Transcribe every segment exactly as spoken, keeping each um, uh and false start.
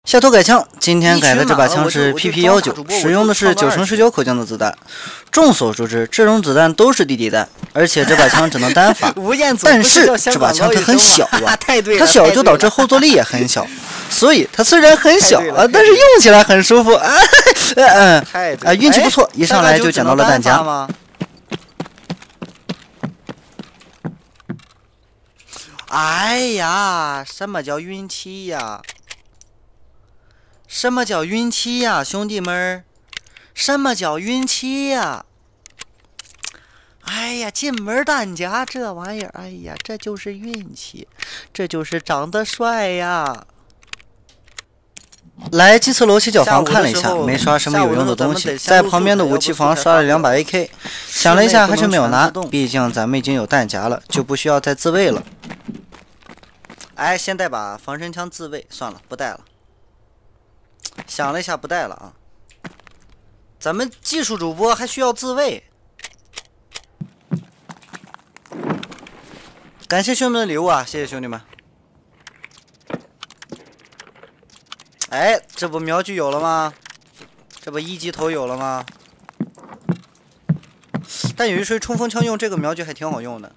下图改枪，今天改的这把枪是 P P 一九，使用的是九乘十九口径的子弹。众所周知，这种子弹都是地地弹，而且这把枪只能单发。但是这把枪它很小啊，它小就导致后坐力也很小，所以它虽然很小啊，但是用起来很舒服啊。嗯啊，运气不错，一上来就捡到了弹夹。哎呀，什么叫运气呀？什么叫运气呀，兄弟们儿？什么叫运气呀？哎呀，进门弹夹这玩意儿，哎呀，这就是运气，这就是长得帅呀！来基次楼七角房看了一下，没刷什么有用的东西，在旁边的武器房刷了两把 A K， 想了一下还是没有拿，毕竟咱们已经有弹夹了，就不需要再自卫了。哎，先带把防身枪自卫，算了，不带了。想了一下，不带了啊。咱们技术主播还需要自卫。感谢兄弟们的礼物啊，谢谢兄弟们。哎，这不瞄具有了吗？这不一级头有了吗？但有一说冲锋枪用这个瞄具还挺好用的。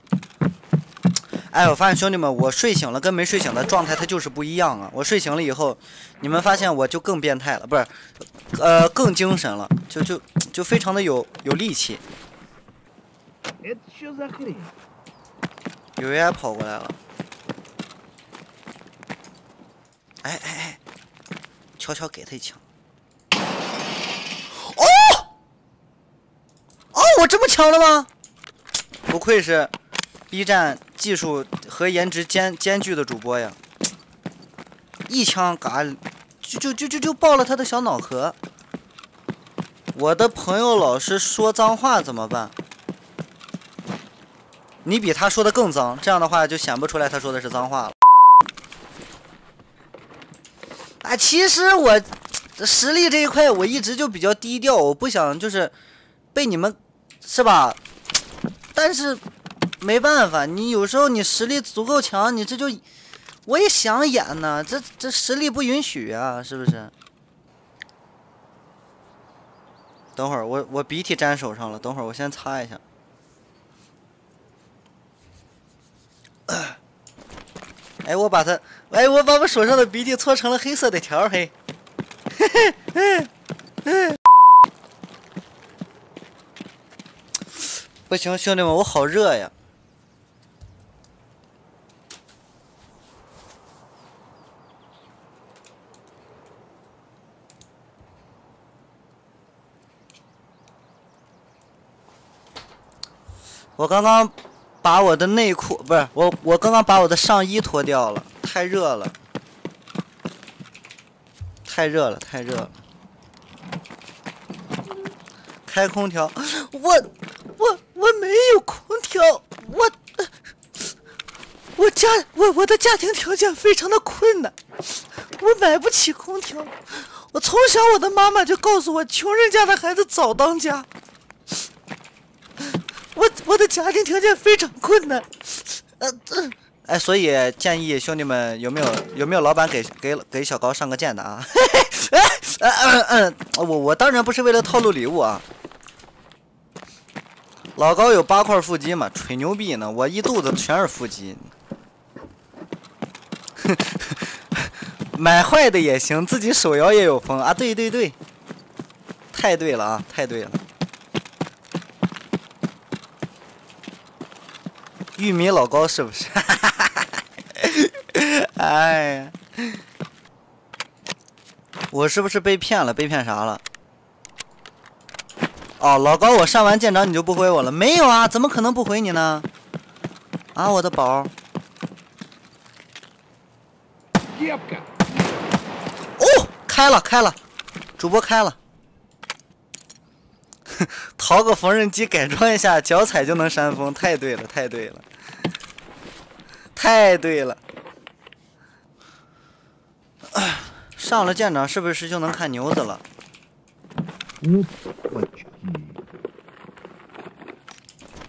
哎，我发现兄弟们，我睡醒了跟没睡醒的状态它就是不一样啊！我睡醒了以后，你们发现我就更变态了，不是，呃，更精神了，就就就非常的有有力气。有 A I 跑过来了，哎哎哎，悄悄给他一枪。哦哦，我这么强了吗？不愧是 B 站技术和颜值兼兼具的主播呀！一枪嘎，就就就就就爆了他的小脑壳。我的朋友老是说脏话怎么办？你比他说的更脏，这样的话就显不出来他说的是脏话了。啊，其实我实力这一块我一直就比较低调，我不想就是被你们是吧？但是没办法，你有时候你实力足够强，你这就我也想演呢，这这实力不允许啊，是不是？等会儿我我鼻涕粘手上了，等会儿我先擦一下。哎，我把它，哎，我把我手上的鼻涕搓成了黑色的条，嘿，嘿嘿，嗯嗯。不行，兄弟们，我好热呀！我刚刚把我的内裤不是我，我刚刚把我的上衣脱掉了，太热了，太热了，太热了。开空调，我我我没有空调，我我家我我的家庭条件非常的困难，我买不起空调。我从小我的妈妈就告诉我，穷人家的孩子早当家。我我的家庭条件非常困难，呃，呃哎，所以建议兄弟们有没有有没有老板给给给小高上个剑的啊？嗯嗯嗯，我我当然不是为了套路礼物啊。老高有八块腹肌嘛，吹牛逼呢，我一肚子全是腹肌。买坏的也行，自己手摇也有风啊！对对对，太对了啊，太对了。玉米老高是不是？哎呀，我是不是被骗了？被骗啥了？哦，老高，我上完舰长你就不回我了？没有啊，怎么可能不回你呢？啊，我的宝。哦，开了开了，主播开了。淘个缝纫机改装一下，脚踩就能扇风，太对了，太对了，太对了。上了舰长是不是就能看牛子了？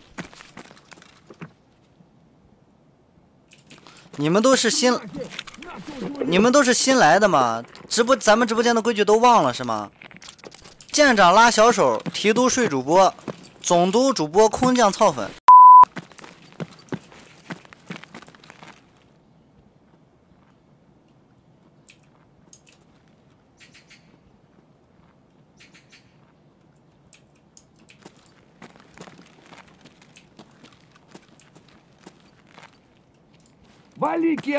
你们都是新， 你们都是新来的吗？直播咱们直播间的规矩都忘了是吗？舰长拉小手，提督睡主播，总督主播空降操粉。 Валики!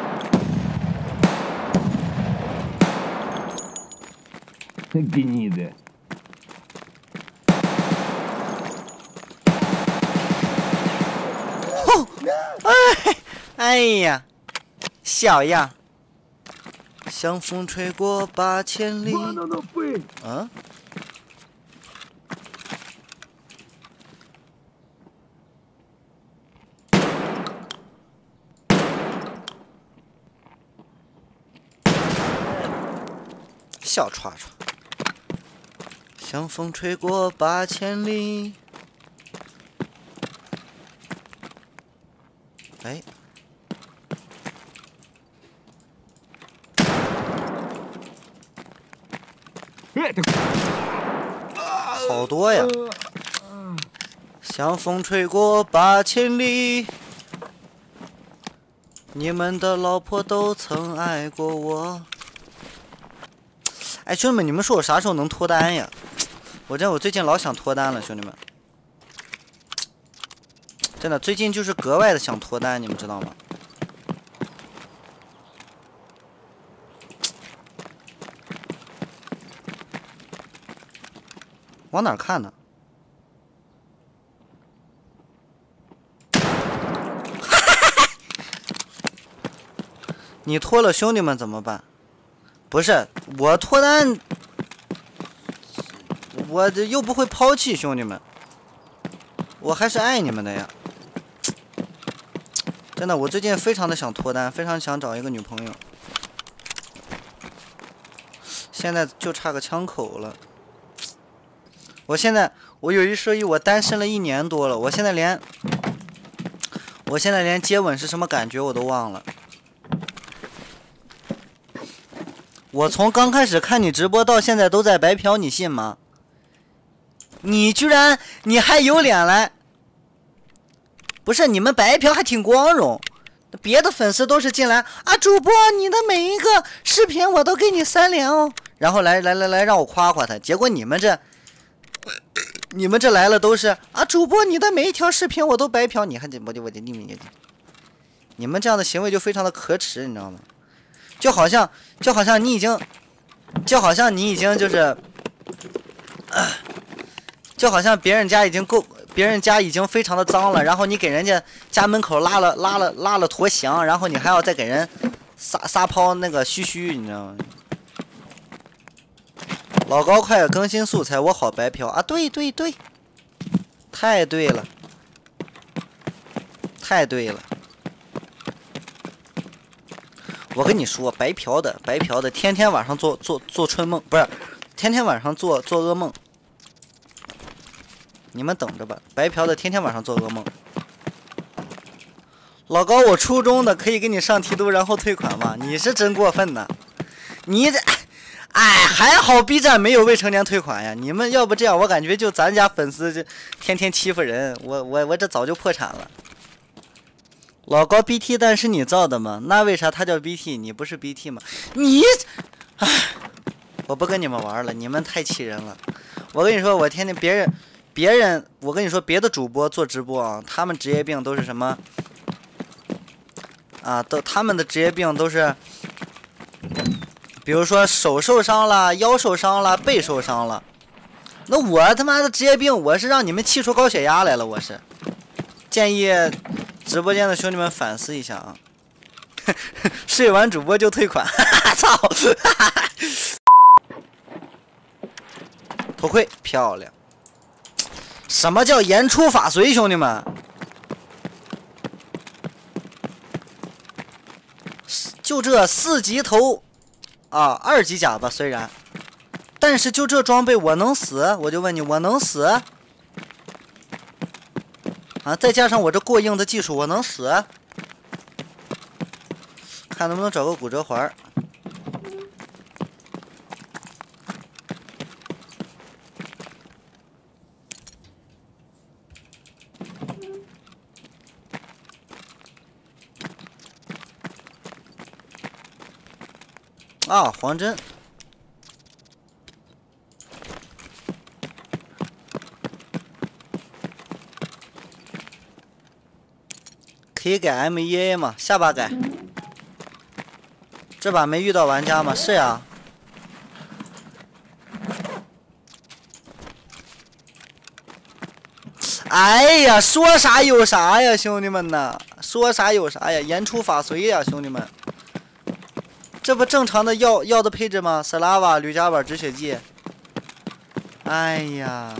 Гниды. 哎哎呀，小样！像风吹过八千里。嗯。小叉叉，像风吹过八千里。哎，好多呀！像风吹过八千里，你们的老婆都曾爱过我。哎，兄弟们，你们说我啥时候能脱单呀？我真我最近老想脱单了，兄弟们，真的最近就是格外的想脱单，你们知道吗？往哪儿看呢？你脱了，兄弟们怎么办？不是我脱单，我这又不会抛弃兄弟们，我还是爱你们的呀！真的，我最近非常的想脱单，非常想找一个女朋友，现在就差个枪口了。我现在我有一说一，我单身了一年多了，我现在连我现在连接吻是什么感觉我都忘了。我从刚开始看你直播到现在都在白嫖，你信吗？你居然你还有脸来？不是你们白嫖还挺光荣，别的粉丝都是进来啊，主播你的每一个视频我都给你三连哦，然后来来来来让我夸夸他，结果你们这你们这来了都是啊，主播你的每一条视频我都白嫖，你还得我就我就你们你们这样的行为就非常的可耻，你知道吗？就好像就好像你已经就好像你已经就是、呃、就好像别人家已经够别人家已经非常的脏了，然后你给人家家门口拉了拉了拉了坨翔，然后你还要再给人撒撒泡那个嘘嘘，你知道吗？老高快更新素材，我好白嫖啊！对对对，太对了，太对了。我跟你说，白嫖的，白嫖的，天天晚上做做做春梦，不是，天天晚上做做噩梦。你们等着吧，白嫖的，天天晚上做噩梦。老高，我初中的可以给你上提督，然后退款吗？你是真过分呐！你这，哎，还好 B 站没有未成年退款呀。你们要不这样，我感觉就咱家粉丝就天天欺负人，我我我这早就破产了。老高 B T 蛋是你造的吗？那为啥他叫 B T 你不是 B T 吗？你，唉，我不跟你们玩了，你们太气人了。我跟你说，我天天别人别人，我跟你说别的主播做直播啊，他们职业病都是什么啊？都他们的职业病都是，比如说手受伤了，腰受伤了，背受伤了。那我他妈的职业病，我是让你们气出高血压来了，我是建议。直播间的兄弟们反思一下啊！睡完主播就退款，操！头盔漂亮。什么叫言出法随，兄弟们？就这四级头啊，二级甲吧，虽然，但是就这装备我能死？我就问你，我能死？啊！再加上我这过硬的技术，我能死？ 看能不能找个骨折环。啊，黄针。 可以改 M E A 吗？下把改。这把没遇到玩家吗？是呀。哎呀，说啥有啥呀，兄弟们呐！说啥有啥呀，言出法随呀，兄弟们。这不正常的药药的配置吗？斯拉瓦、铝甲板、止血剂。哎呀。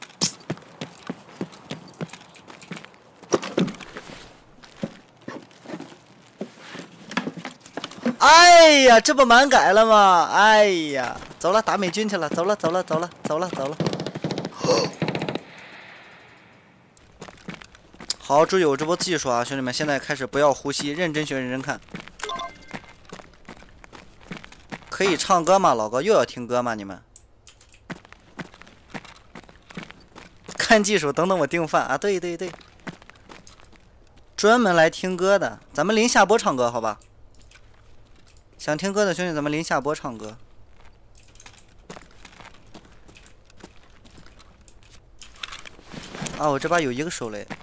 哎呀，这不满改了吗？哎呀，走了，打美军去了，走了，走了，走了，走了，走了。好，注意我这波技术啊，兄弟们，现在开始不要呼吸，认真学，认真看。可以唱歌吗？老高又要听歌吗？你们？看技术，等等我订饭啊！对对对，专门来听歌的，咱们临下播唱歌，好吧？ 想听歌的兄弟，咱们临下播唱歌。啊，我这把有一个手雷。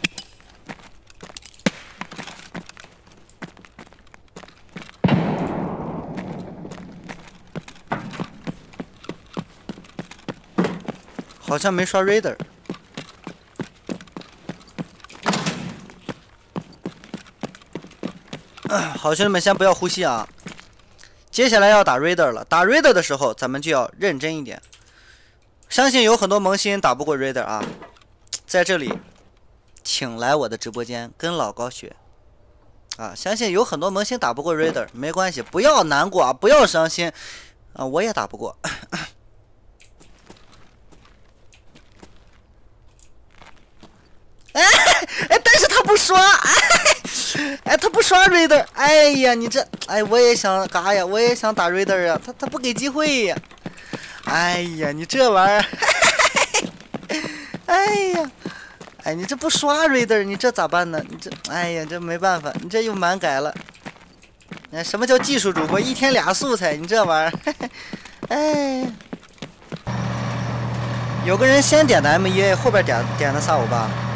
好像没刷 Raider。好，兄弟们，先不要呼吸啊。 接下来要打 Raider 了，打 Raider 的时候，咱们就要认真一点。相信有很多萌新打不过 Raider 啊，在这里，请来我的直播间跟老高学啊！相信有很多萌新打不过 Raider， 没关系，不要难过啊，不要伤心啊，我也打不过。哎哎，但是他不刷，哎哎，他不刷 Raider， 哎呀，你这，哎，我也想嘎呀，我也想打 Raider 呀，他他不给机会呀，哎呀，你这玩意儿，哎呀，哎，你这不刷 Raider， 你这咋办呢？你这，哎呀，这没办法，你这又满改了。哎，什么叫技术主播？一天俩素材，你这玩意儿，哎。 有个人先点的 M E A， 后边点点的三五八。